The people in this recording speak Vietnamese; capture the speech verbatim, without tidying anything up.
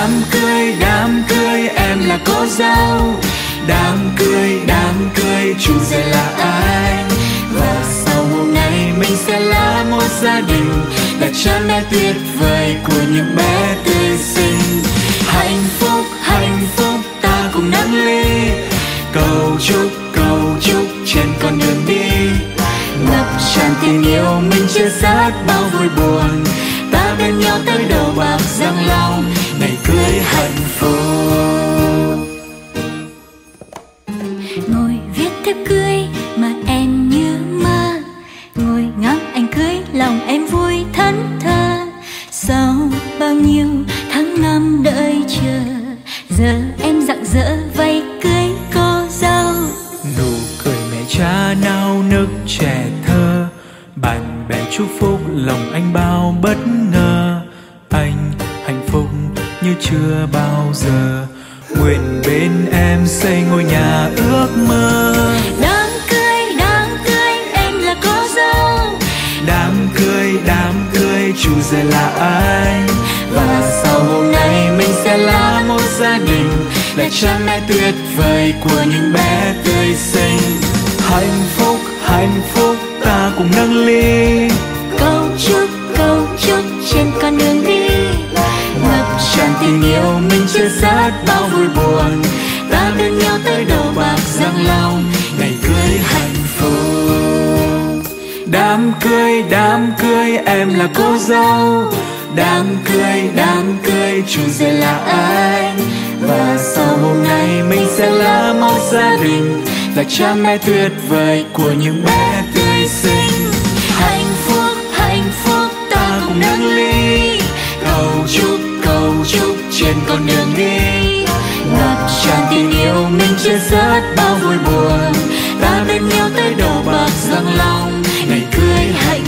Đám cưới, đám cưới, em là cô dâu. Đám cưới, đám cưới, chủ rể là ai? Và sau hôm nay mình sẽ là một gia đình, là cha mẹ tuyệt vời của những bé tươi xinh. Hạnh phúc, hạnh phúc, ta cùng nâng ly, cầu chúc, cầu chúc trên con đường đi. Ngập tràn tình yêu, mình chia sẻ bao vui buồn, ta bên nhau tới đầu bạc răng long, ngày cưới hạnh phúc. Ngồi viết thiếp cưới mà em như mơ, ngồi ngắm anh cưới lòng em vui thẫn thờ. Sau bao nhiêu tháng năm đợi chờ, giờ em rạng rỡ vây cưới cô dâu. Nụ cười mẹ cha nao nức trẻ thơ, bạn bè chúc phúc lòng anh bao bất ngờ. Anh hạnh phúc như chưa bao giờ, nguyện bên em xây ngôi nhà ước mơ. Đám cưới, đám cưới, em là cô dâu. Đám cưới, đám cưới, chủ rể là ai? Và sau hôm nay mình sẽ là một gia đình, là cha mẹ tuyệt vời của những bé tươi xinh. Hạnh phúc, hạnh phúc, ta cùng nâng ly, Cầu chúc, cầu chúc trên con đường đi. ngập tràn tình yêu, mình chia sẻ bao vui buồn, ta bên nhau tới đầu bạc răng long, ngày cưới hạnh phúc. Đám cưới, đám cưới, em là cô dâu. Đám cưới, đám cưới, chủ rể là ai? Và sau hôm nay mình sẽ là một gia đình, là cha mẹ tuyệt vời của những bé tươi xinh. Hạnh phúc, hạnh phúc, ta cùng nâng ly, cầu chúc, cầu chúc trên con đường đi. Ngập tràn tình yêu, mình chia sẻ bao vui buồn, ta bên nhau tới đầu bạc răng long, ngày cưới hạnh